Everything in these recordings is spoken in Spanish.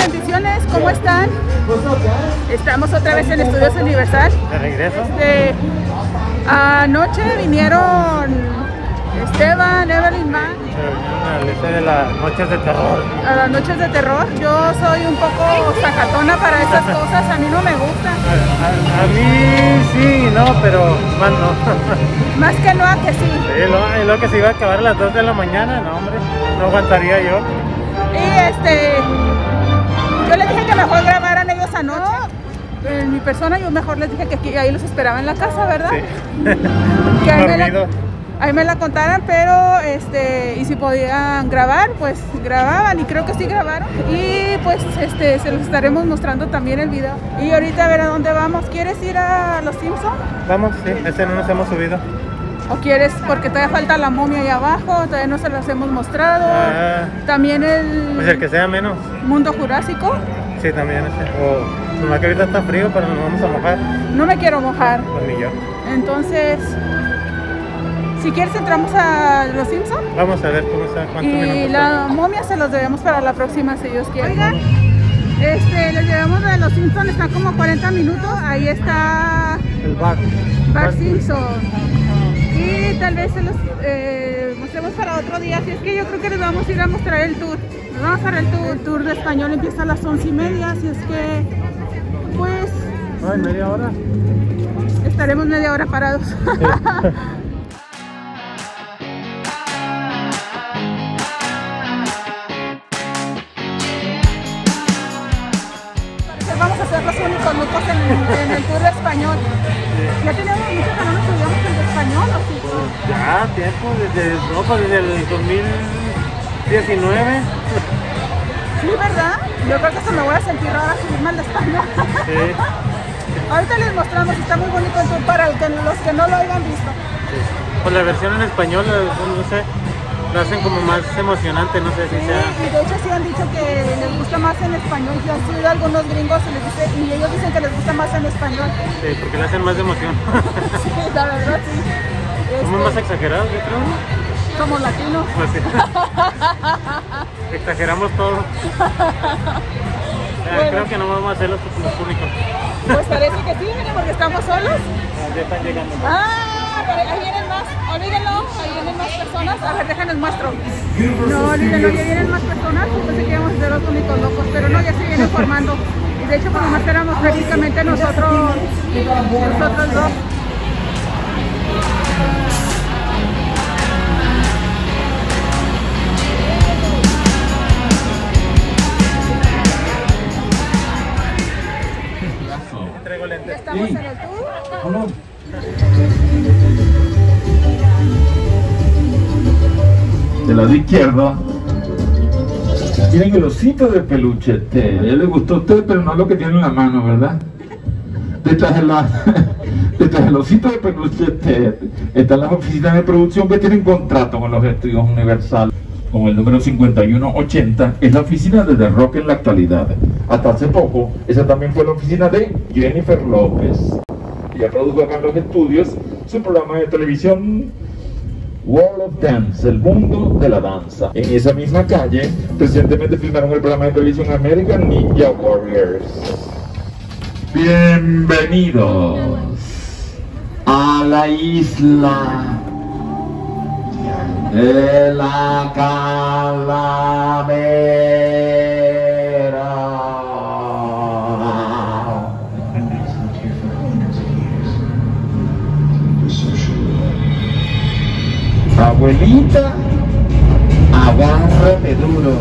bendiciones, ¿cómo están? Estamos otra vez en Estudios Universal. ¿De regreso? Anoche vinieron Esteban, Evelyn, Matt. De las noches de terror. A las noches de terror. Yo soy un poco sacatona para esas cosas, a mí no me gusta. A mí sí, no, pero más no. Más que no a que sí. Sí, lo que se iba a acabar a las 2 de la mañana, no hombre, no aguantaría yo. Y yo les dije que mejor grabaran ellos anoche. En mi persona yo mejor les dije que ahí los esperaba en la casa, ¿verdad? Sí. Que ahí me la contaran, pero y si podían grabar, pues grababan, y creo que sí grabaron. Y pues se los estaremos mostrando también el video. Y ahorita a ver a dónde vamos. ¿Quieres ir a Los Simpson? Vamos, sí, ese no nos hemos subido. ¿O quieres? Porque todavía falta la momia ahí abajo, todavía no se los hemos mostrado. También pues el que sea menos. Mundo Jurásico. Sí, también ese. Nomás que ahorita está frío, pero nos vamos a mojar. No me quiero mojar. Pues ni yo. Entonces, si quieres entramos a Los Simpson. Vamos a ver cómo está, cuántos minutos. Y la momia se los debemos para la próxima, si Dios quiere. Oigan, les llevamos de Los Simpson, está como 40 minutos. Ahí está el bar. Bar Simpson. Y tal vez se los mostremos para otro día. Así es que yo creo que les vamos a ir a mostrar el tour. Nos vamos a hacer el tour de español, empieza a las 11:30. Así es que, pues... Ay, media hora. Estaremos media hora parados. Sí. Vamos a ser los únicos locos en el tour de español. Sí. Ya tenemos mucho que no nos subíamos en español, ¿o sí? Ya, tiempo, desde el 2019. Sí, ¿verdad? Yo creo que se me voy a sentir rara subirme al español. Sí. Ahorita les mostramos, está muy bonito el tour para los que no lo hayan visto. Sí. Pues la versión en español, no sé, lo hacen como más emocionante, no sé si sea... Y de hecho sí han dicho que les gusta más en español. Yo han sido algunos gringos y ellos dicen que les gusta más en español. Sí, porque le hacen más de emoción. Sí, la verdad sí. Somos más exagerados, yo creo, ¿no? Somos latinos. Pues sí. Exageramos todo. Bueno. Creo que no vamos a hacer los únicos. Pues parece que sí, porque estamos solos. Ya están llegando. Ahí vienen más. Olvídenlo, ahí vienen más personas. A ver, déjenles muestro. No, olvídenlo, ya vienen más personas. Pensé que íbamos a ser los únicos locos, pero no, ya se vienen formando. Y de hecho, pues nomás éramos prácticamente nosotros dos. Ya estamos en el tour. Del lado izquierdo, miren el osito de peluche Ted. A él le gustó a usted, pero no lo que tiene en la mano, ¿verdad? Detrás del osito de peluche Ted están las oficinas de producción que tienen contrato con los estudios Universal. Con el número 5180 es la oficina de The Rock en la actualidad. Hasta hace poco, esa también fue la oficina de Jennifer López. Ella produjo acá en los estudios su programa de televisión World of Dance, el mundo de la danza. En esa misma calle, recientemente filmaron el programa de televisión American Ninja Warriors. Bienvenidos a la isla de la calavera. Abuelita, agárrate duro.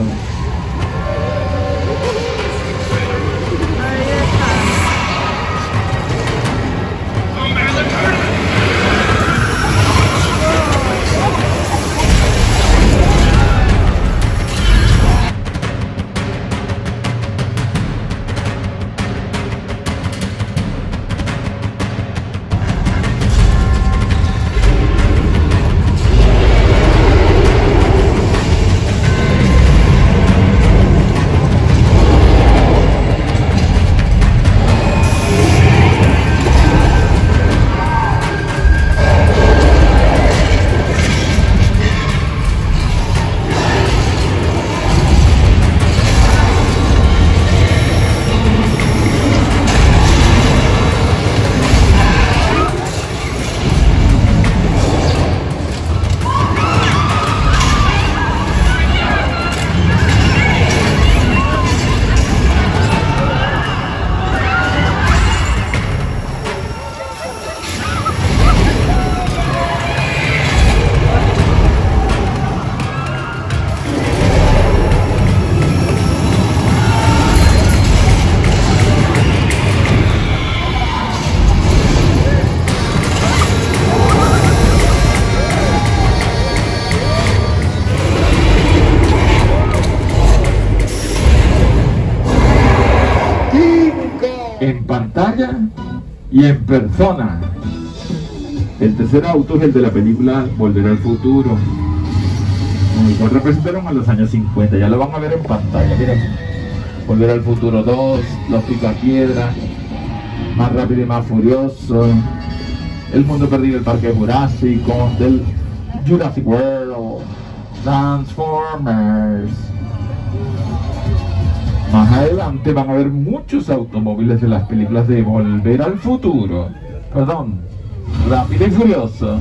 y en persona. El tercer auto es el de la película Volver al Futuro, el cual representaron a los años 50. Ya lo van a ver en pantalla. Miren, Volver al Futuro 2, Los Picapiedra, Más Rápido y Más Furioso, El Mundo Perdido, El Parque Jurásico, del Jurassic World, Transformers. Más adelante van a ver muchos automóviles de las películas de Volver al Futuro, perdón, Rápido y Furioso,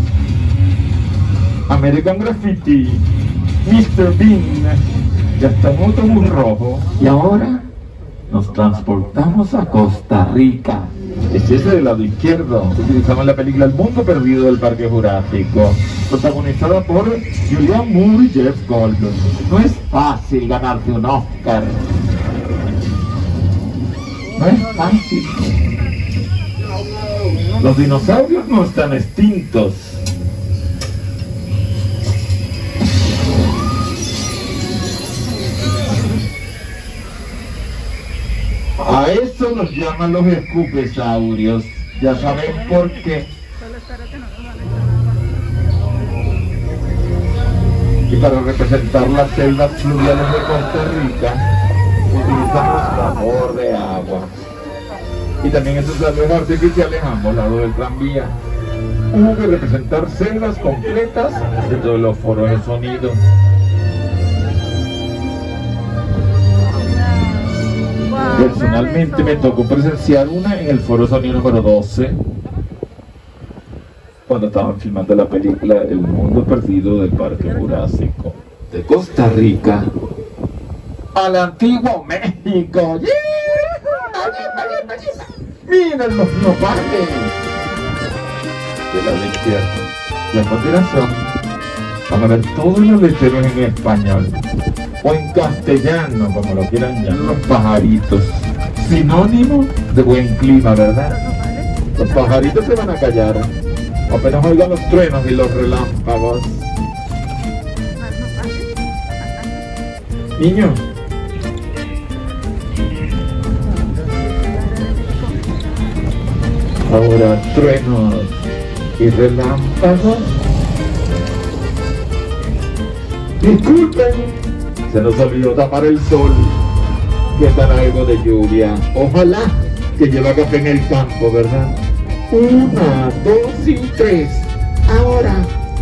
American Graffiti, Mr. Bean, y hasta un autobús rojo. Y ahora nos transportamos a Costa Rica. Es ese del lado izquierdo. Utilizamos la película El Mundo Perdido del Parque Jurásico, protagonizada por Julianne Moore y Jeff Goldblum. No es fácil ganarse un Oscar. No es fácil. Los dinosaurios no están extintos. A eso los llaman los escupesaurios. Ya saben por qué. Y para representar las selvas fluviales de Costa Rica, utilizamos vapor de agua. Y también esos árboles artificiales a ambos lados del tranvía. Hubo que representar selvas completas dentro de los foros de sonido. Personalmente me tocó presenciar una en el foro sonido número 12, cuando estaban filmando la película El Mundo Perdido del Parque Jurásico. De Costa Rica al antiguo México. ¡Miren los nopales! De la izquierda. Y a continuación van a ver todos los letreros en español o en castellano, como lo quieran llamar. Los pajaritos, sinónimo de buen clima, ¿verdad? Los pajaritos se van a callar apenas oigan los truenos y los relámpagos. Niño, ahora truenos y relámpagos. Disculpen, se nos olvidó tapar el sol, que está algo de lluvia. Ojalá que lleva café en el campo, ¿verdad? 1, 2 y 3. Ahora.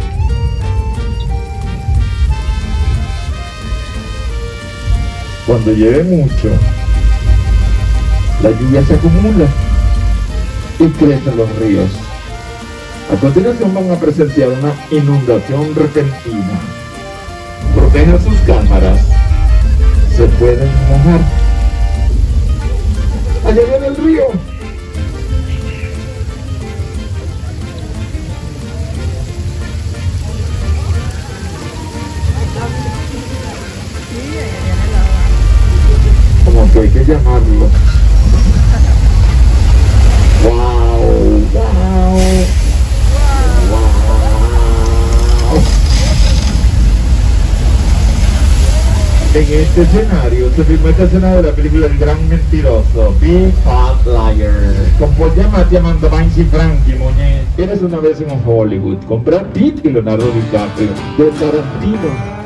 Cuando llueve mucho, la lluvia se acumula y crecen los ríos. A continuación van a presenciar una inundación repentina. Protejan sus cámaras. Se pueden mojar. Allá viene el río. Como que hay que llamarlo. Wow, wow, wow. En este escenario se filmó esta escena de la película El Gran Mentiroso, Big Fat Liar, con Paul Giamatti, Amanda Bynes y Frankie Muniz. Eres una vez en Hollywood, con Brad Pitt y Leonardo DiCaprio, de Tarantino.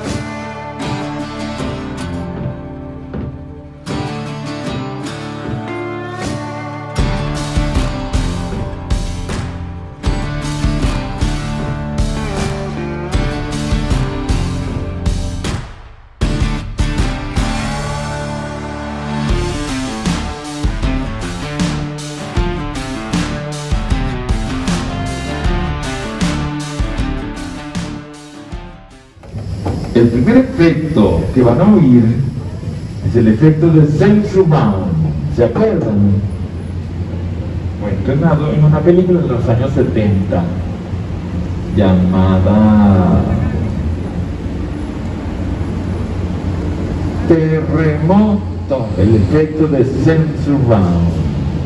El primer efecto que van a oír es el efecto de Sensurround. ¿Se acuerdan? Fue entrenado en una película de los años 70 llamada Terremoto. El efecto de Sensurround.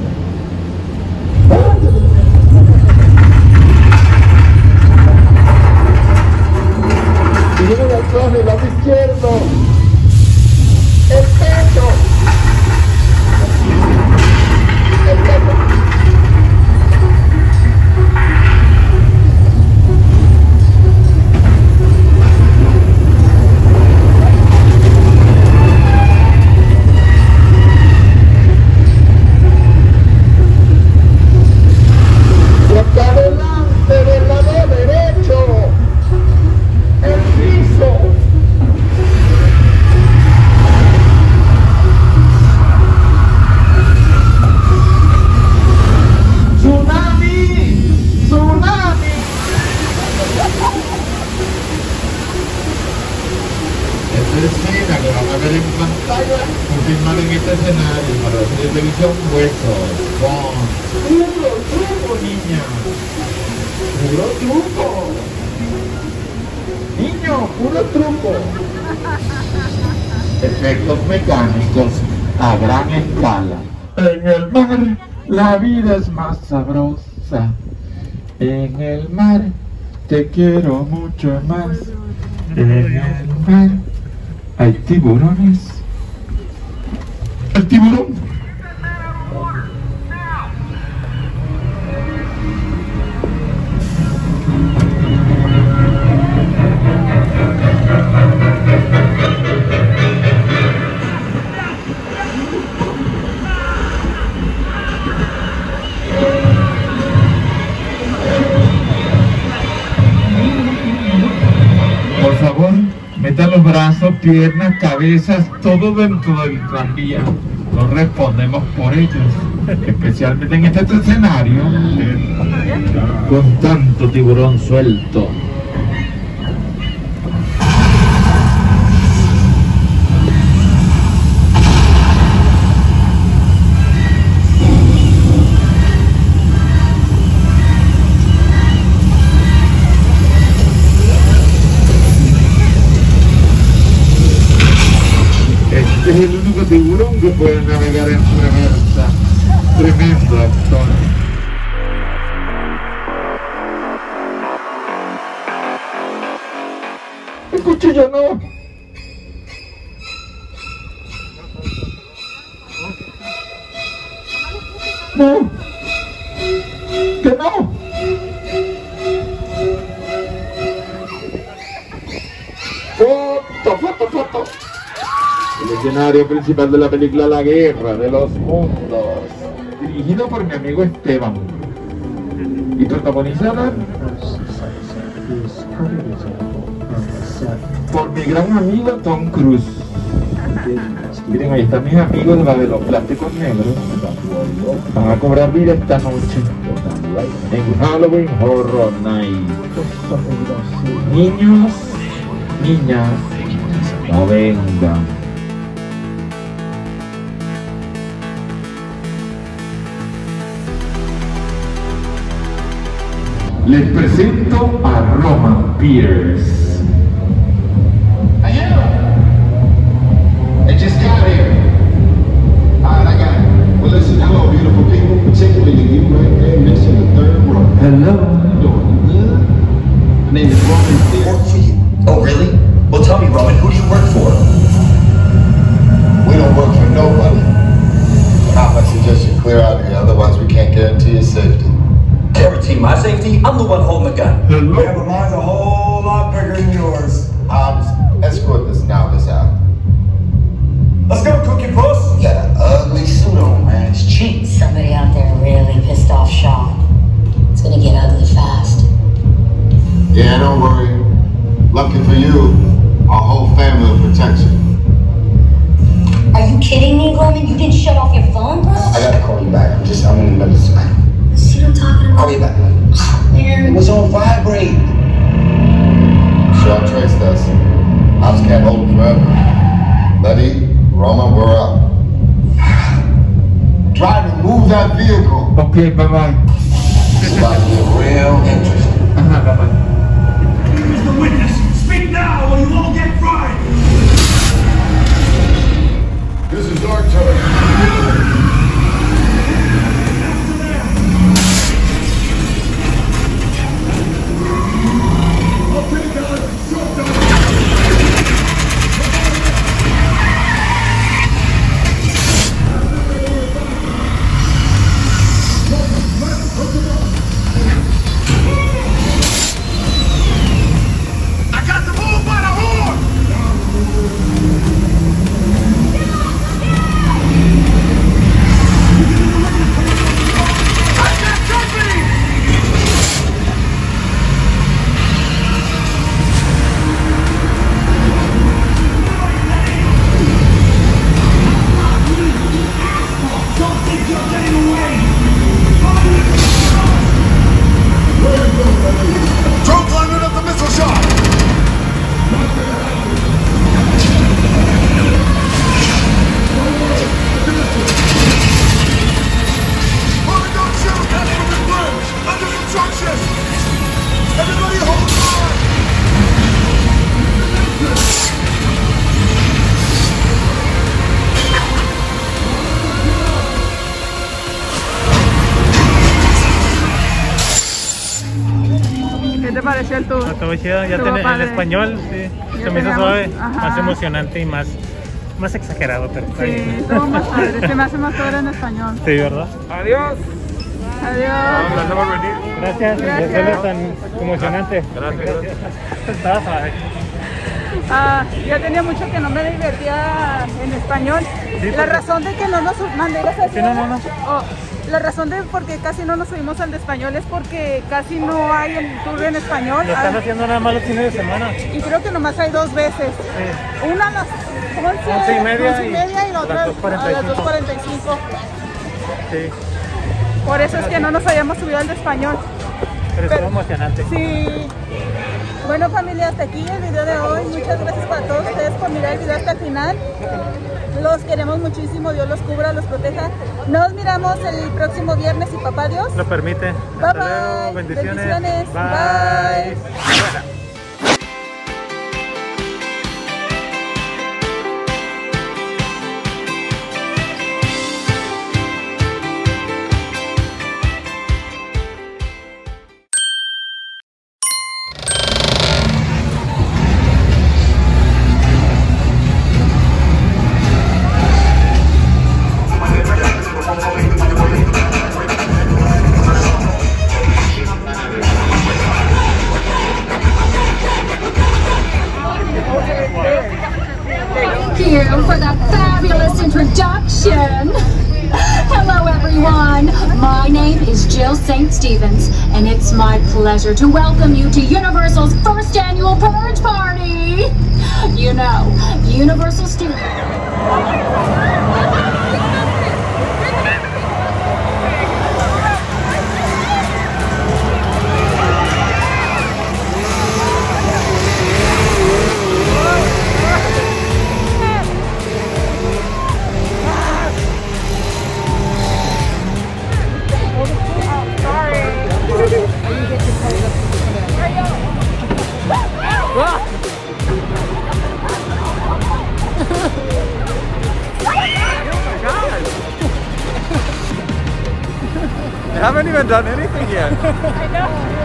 Viene de atrás del lado izquierdo. El pecho. El pecho. pantalla por filmar en este escenario para la televisión hueso. ¡Puro truco, niña! ¡Puro truco! ¡Niño, puro truco! Efectos mecánicos a gran escala. En el mar la vida es más sabrosa. En el mar te quiero mucho más. En el mar hay tiburones. El tiburón. Por favor, metan los brazos, piernas, cabezas, todo dentro del tranvía. No respondemos por ellos, especialmente en este escenario con tanto tiburón suelto. Es el único tiburón que puede navegar en reversa. Tremendo actor. El cuchillo no. No. Que no. Foto. El escenario principal de la película La Guerra de los Mundos, dirigido por mi amigo Esteban y protagonizada por mi gran amigo Tom Cruise. Miren, ahí están mis amigos de los plásticos negros. Van a cobrar vida esta noche en Halloween Horror Night. Niños, niñas, no vengan. Les presento a Roman Peters. I just got here. Alright, I got it. Well, listen, hello, beautiful people, particularly you right there next to the third row. Hello. How you doing? You good? My name is Roman Peters. Work for you? Oh, really? Well, tell me, Roman, who do you work for? We don't work for nobody. I suggest you clear out of here, otherwise we can't guarantee your safety. Guarantee my safety? I'm the one holding the gun. Hello. Yeah, but mine's a whole lot bigger than yours. Escort this novice out. Let's go, Cookie Puss. You got an ugly suit on, man. It's cheap. Somebody out there really pissed off Sean. It's gonna get ugly fast. Yeah, don't worry. Lucky for you, our whole family will protect you. Are you kidding me, Roman? You didn't shut off your phone, bro? I gotta call you back. I'm in the middle of something. See what I'm talking about? Call you back. Man. It was on vibrate. Sean traced us. Ops can't hold him forever. Letty, Roman, we're up. Drive and move that vehicle. Okay, bye-bye. It's about to get real interesting. Bye-bye. Mr. Witness, speak now or you won't get fried! This is our turn. pareció el tour? Estuvo chido, ya Estuvo en padre. español, sí. Ya Se me hizo teníamos- suave, ajá. más emocionante y más exagerado, pero está Sí, bien. estuvo más padre. Se me hace más padre en español. Sí, ¿verdad? Adiós. Adiós. Nos vemos venir. Gracias, Gracias. eso es tan emocionante. Gracias. Estaba suave. Ya tenía mucho que no me divertía en español. Sí, La porque- razón de que no nos Sí, no. La razón de por qué casi no nos subimos al de español es porque casi no hay el tour en español. Lo están haciendo nada más los fines de semana. Y creo que nomás hay 2 veces. Sí. Una a las 11:30 y la otra a las 2:45. Sí, Por eso es que no nos habíamos subido al de español. pero estuvo emocionante. Sí. Bueno, familia, hasta aquí el video de hoy. Muchas gracias para todos ustedes por mirar el video hasta el final. Los queremos muchísimo. Dios los cubra, los proteja. Nos miramos el próximo viernes, si papá Dios. Lo permite. Bye, Hasta bye. luego, bendiciones. Bendiciones. Bye. Bye. Thank you for that fabulous introduction. Hello, everyone. My name is Jill St. Stevens, and it's my pleasure to welcome you to Universal's first annual Purge Party. You know, Universal Studios. I haven't even done anything yet. I know.